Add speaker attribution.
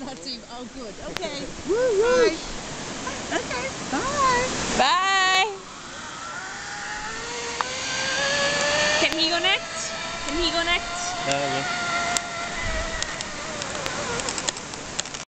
Speaker 1: that team. Oh, good. Okay.
Speaker 2: Woo woo.
Speaker 1: Bye. Okay.
Speaker 2: Bye.
Speaker 3: Bye. Can he go next? Can he go next?
Speaker 4: Yeah.